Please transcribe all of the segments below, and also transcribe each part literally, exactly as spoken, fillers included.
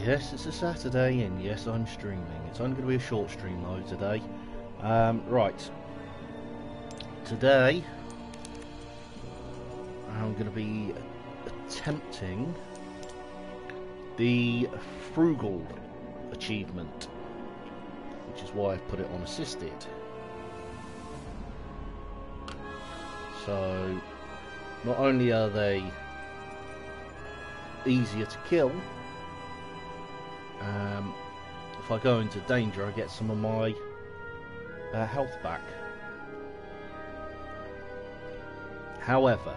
Yes, it's a Saturday, and yes, I'm streaming. It's only going to be a short stream though today. Um, right. Today, I'm going to be attempting the frugal achievement, which is why I've put it on assisted. So, not only are they easier to kill, um, if I go into danger I get some of my uh, health back. However,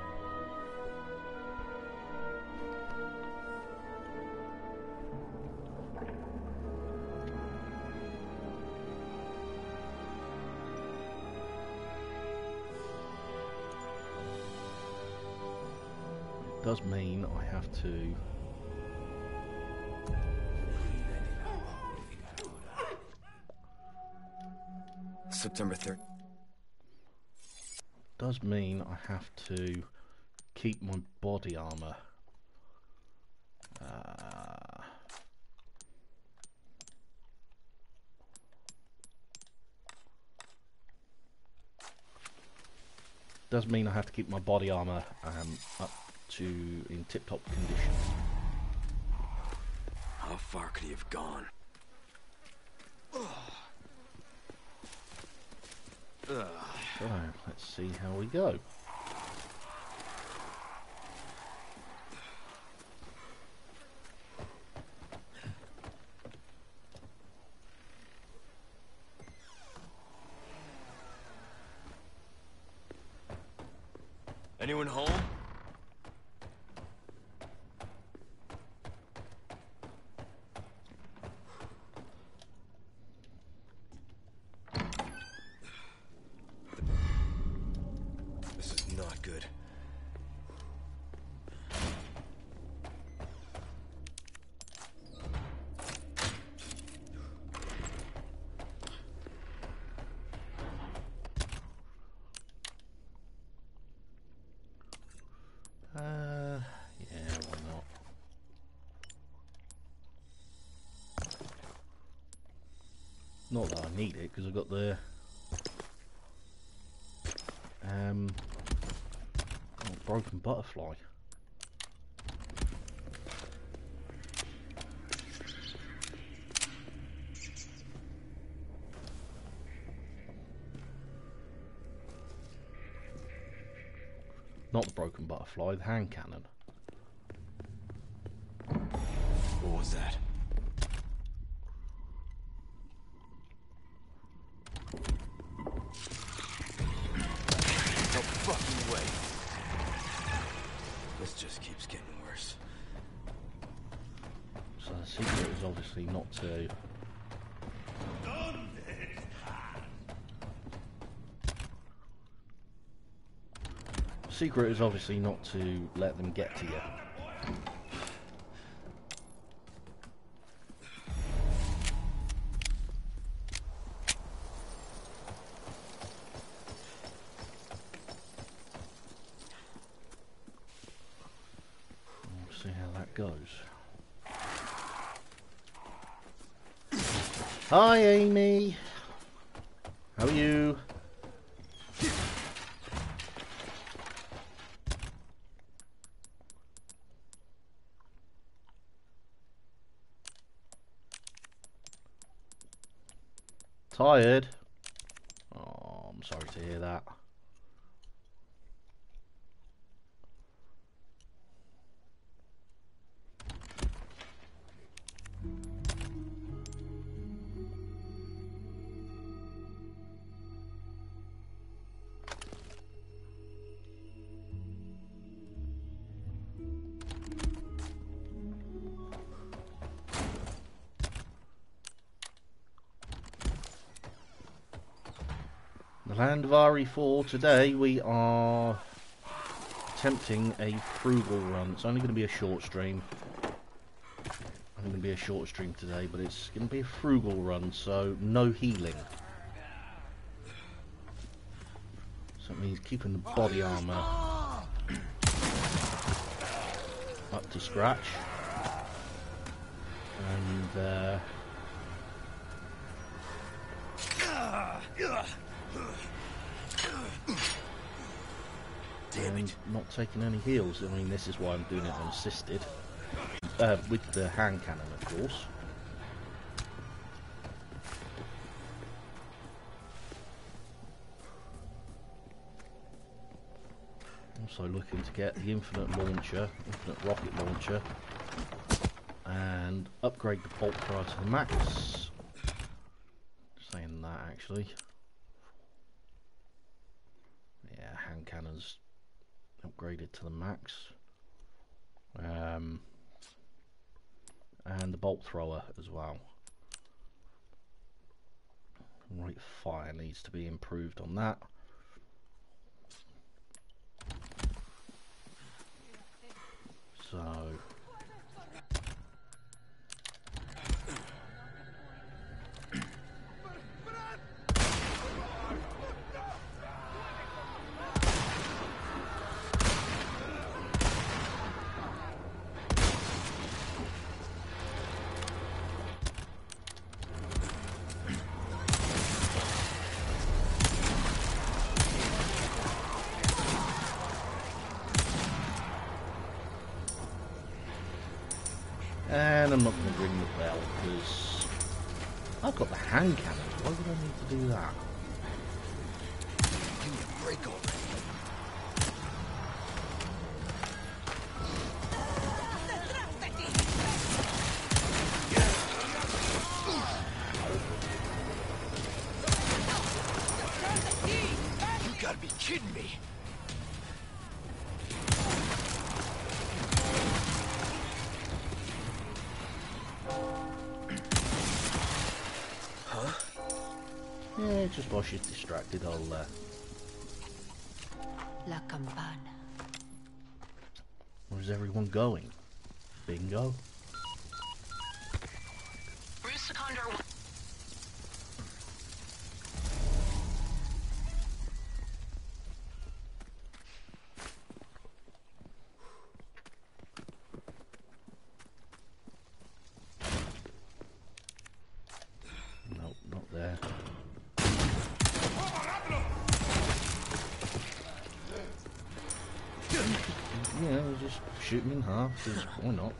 it does mean I have to September third. does mean I have to keep my body armor. Uh, does mean I have to keep my body armor um, up to in tip-top condition. How far could he have gone? So let's see how we go. Anyone home? This is not good. Uh, yeah, why not? Not that I need it, because I've got the um oh, broken butterfly. Not the broken butterfly, the hand cannon. What was that? No fucking way. This just keeps getting worse. So the secret is obviously not to secret is obviously not to let them get to you. We'll see how that goes. Hi Amy, how are you? Tired? Oh, I'm sorry to hear that. The Land of R E four, today we are attempting a frugal run. It's only going to be a short stream. Only going to be a short stream today, but it's going to be a frugal run, so no healing. So it means keeping the body armor up to scratch. And uh, Damn and it. not taking any heals. I mean, this is why I'm doing it unassisted. Uh, with the hand cannon, of course. Also looking to get the infinite launcher, infinite rocket launcher, and upgrade the bolt thrower to the max. Saying that actually. Yeah, hand cannons upgraded to the max. Um, and the bolt thrower as well. Rate of fire needs to be improved on that. So and I'm not going to ring the bell because I've got the hand cannons. Why would I need to do that? Give me a break already. You gotta be kidding me. Yeah, just while she's distracted, I'll. Uh... La campana. Where's everyone going? Bingo. Bruce Seconder. Nope, not there. Yeah, just shoot him in half, because why not?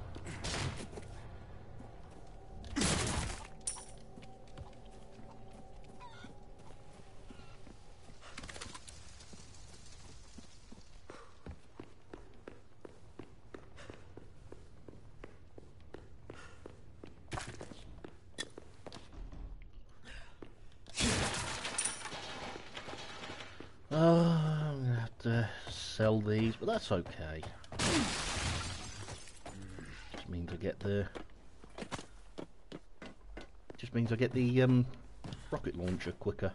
Oh, I'm gonna have to sell these, but that's okay. Just means I get the. Just means I get the um, rocket launcher quicker.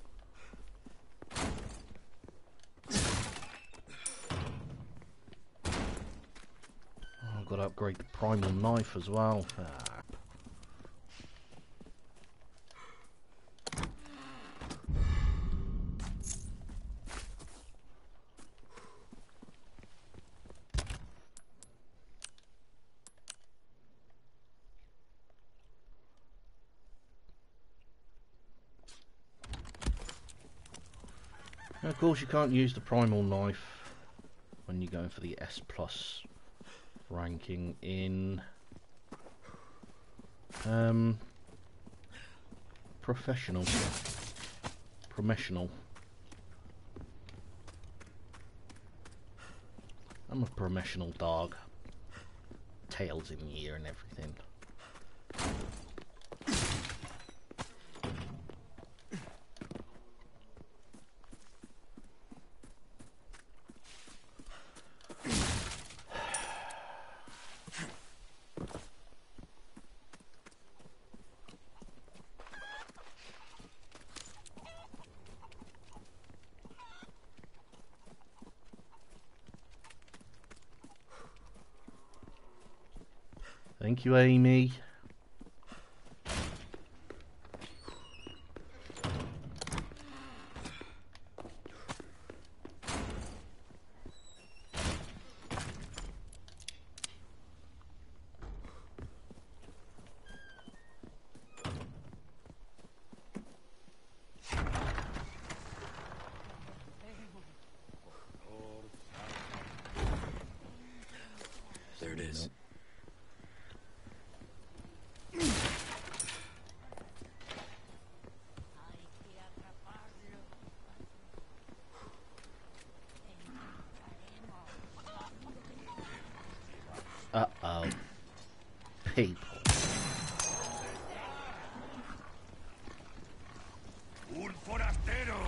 Oh, I've got to upgrade the primal knife as well. Ah. Of course, you can't use the primal knife when you're going for the S plus ranking in um, professional, professional. I'm a professional dog. Tails in the ear and everything. Thank you, Amy. There it is. Uh-oh. People. Un forastero.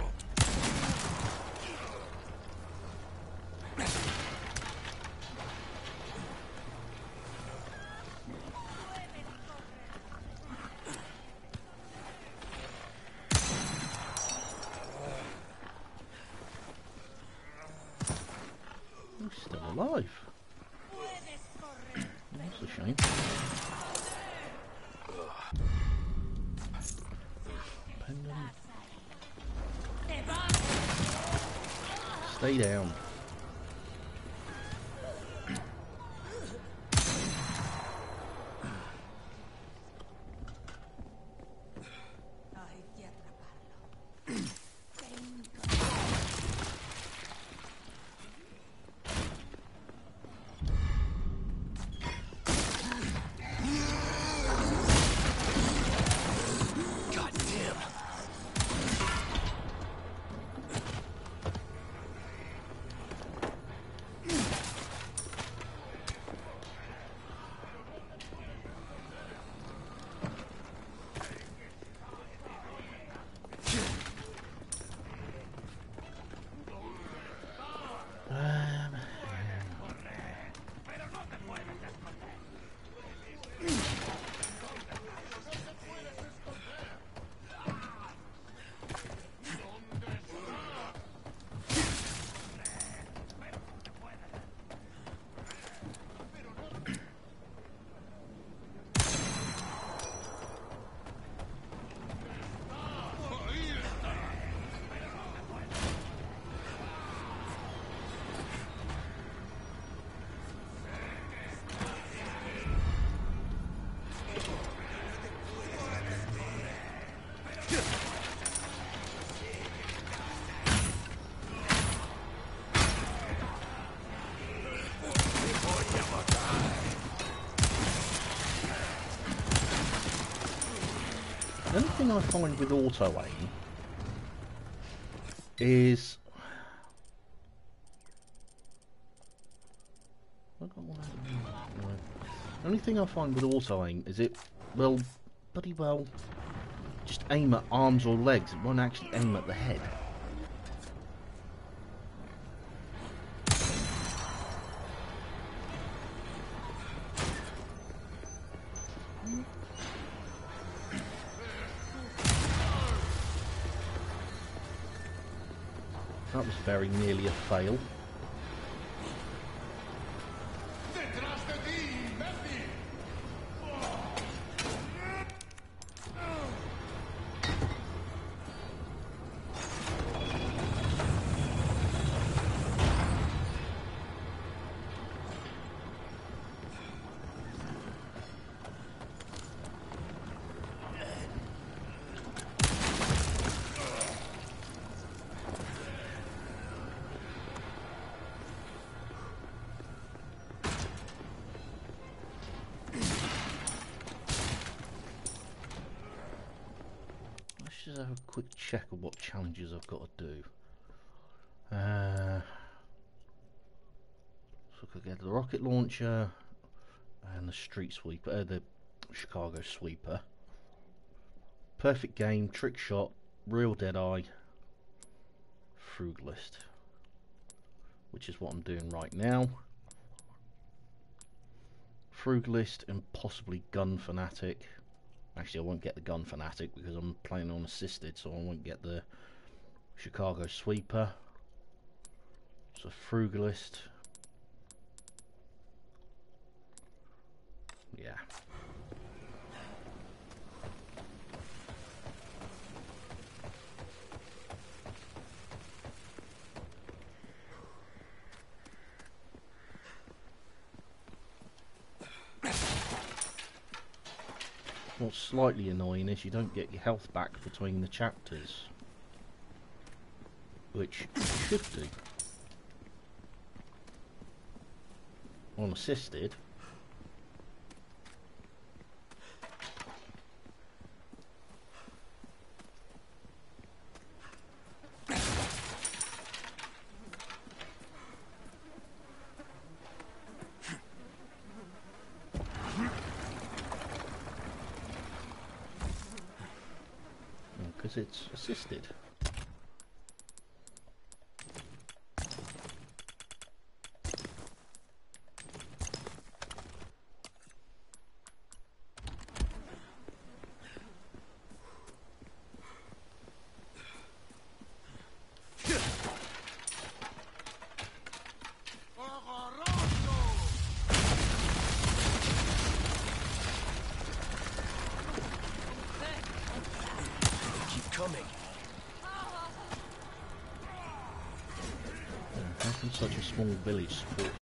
He's still alive. That's a shame. Pendant. Stay down. God damn. Um, The only thing I find with auto aim is I got one out of there. No. The only thing I find with auto aim is it well bloody well just aim at arms or legs, it won't actually aim at the head. That was very nearly a fail. Let's just have a quick check of what challenges I've got to do. Uh, so I could get the rocket launcher and the street sweeper, uh, the Chicago sweeper. Perfect game, trick shot, real Deadeye, frugalist, which is what I'm doing right now. Frugalist and possibly gun fanatic. Actually, I won't get the gun fanatic because I'm playing on assisted, so I won't get the Chicago sweeper. So frugalist. Yeah. What's slightly annoying is you don't get your health back between the chapters, which you should do. On assisted, because it's assisted. Keep coming. How can such a small village support